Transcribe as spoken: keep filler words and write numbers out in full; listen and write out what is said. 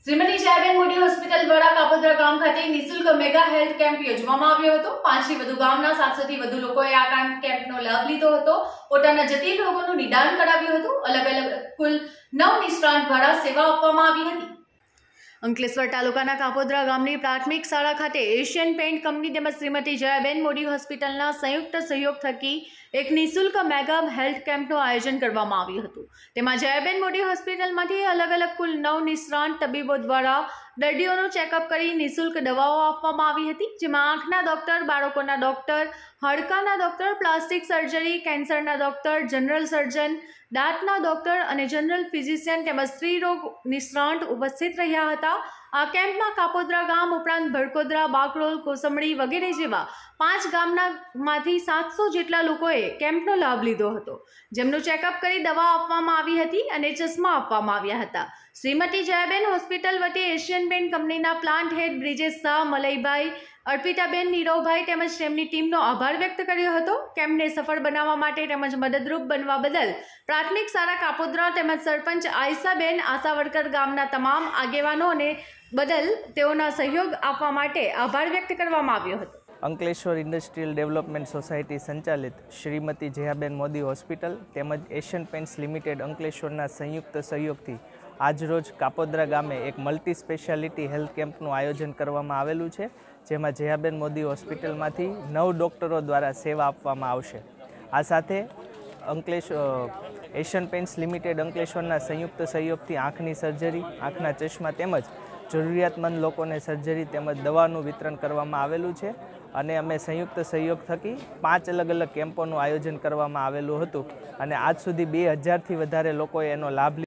Shrimati Jayaben Modi hospital દ્વારા કાપોદ્રા ગામ ખાતે નિઃશુલ્ક મેગા હેલ્થ કેમ્પ યોજવામાં આવ્યો હતો। પાંચથી વધુ ગામના સાતસો થી વધુ લોકોએ આ કેમ્પનો લાભ લીધો હતો। પોતાના જટિલ રોગોનું નિદાન કરાવ્યું હતું। અલગ અલગ કુલ નવ નિષ્ણાત દ્વારા સેવા આપવામાં આવી હતી। અંકલેશ્વર તાલુકાના કાપોદ્રા ગામની પ્રાથમિક શાળા ખાતે એશિયન પેઇન્ટ કંપની તેમજ શ્રીમતી જયાબેન મોદી હોસ્પિટલના સંયુક્ત સહયોગ થકી એક નિઃશુલ્ક મેગા હેલ્થ કેમ્પનું આયોજન કરવામાં આવ્યું હતું। તેમાં જયાબેન મોદી હોસ્પિટલમાંથી અલગ અલગ કુલ નવ નિષ્ણાત તબીબો દ્વારા દર્દીઓનું ચેકઅપ કરી નિઃશુલ્ક દવાઓ આપવામાં આવી હતી, જેમાં આંખના ડોક્ટર, બાળકોના ડોક્ટર, હાડકાના ડોક્ટર, પ્લાસ્ટિક સર્જરી, કેન્સરના ડોક્ટર, જનરલ સર્જન, દાંતના ડોક્ટર અને જનરલ ફિઝિશિયન તેમજ સ્ત્રી રોગ નિષ્ણાત ઉપસ્થિત રહ્યા હતા। આ કેમ્પમાં કાપોદ્રા ગામ ઉપરાંત ભડકોદરા, બાકરોલ, કોસંબડી વગેરે જેવા પાંચ ગામનામાંથી સાતસો જેટલા લોકોએ કેમ્પનો લાભ લીધો હતો, જેમનું ચેકઅપ કરી દવા આપવામાં આવી હતી અને ચશ્મા આપવામાં આવ્યા હતા। શ્રીમતી જયાબેન હોસ્પિટલ વતી એશિયન પેઇન્ટ કંપનીના પ્લાન્ટ હેડ બ્રિજેશ શાહ, મલયભાઈ, અર્પિતાબેન, નીરવભાઈ તેમજ તેમની ટીમનો આભાર વ્યક્ત કર્યો હતો। કેમ્પને સફળ બનાવવા માટે તેમજ મદદરૂપ બનવા બદલ પ્રાથમિક શાળા કાપોદ્રા તેમજ સરપંચ આયસાબેન, આશા વર્કર, ગામના તમામ આગેવાનો અને બદલ તેઓના સહયોગ આપવા માટે આભાર વ્યક્ત કરવામાં આવ્યો હતો। અંકલેશ્વર ઇન્ડસ્ટ્રીયલ ડેવલપમેન્ટ સોસાયટી સંચાલિત શ્રીમતી જયાબેન મોદી હોસ્પિટલ તેમજ એશિયન પેઇન્ટ્સ લિમિટેડ અંકલેશ્વરના સંયુક્ત સહયોગથી આજરોજ કાપોદ્રા ગામે એક મલ્ટી સ્પેશિયાલિટી હેલ્થ કેમ્પનું આયોજન કરવામાં આવેલું છે, જેમાં જયાબેન મોદી હોસ્પિટલમાંથી નવ ડૉક્ટરો દ્વારા સેવા આપવામાં આવશે। આ સાથે અંકલેશ્વર એશિયન પેઇન્ટ્સ લિમિટેડ અંકલેશ્વરના સંયુક્ત સહયોગથી આંખની સર્જરી, આંખના ચશ્મા તેમજ જરૂરિયાતમંદ લોકોને સર્જરી તેમજ દવાનું વિતરણ કરવામાં આવેલું છે અને અમે સંયુક્ત સહયોગ થકી પાંચ અલગ અલગ કેમ્પોનું આયોજન કરવામાં આવેલું હતું અને આજ સુધી બે હજારથી વધારે લોકોએ એનો લાભ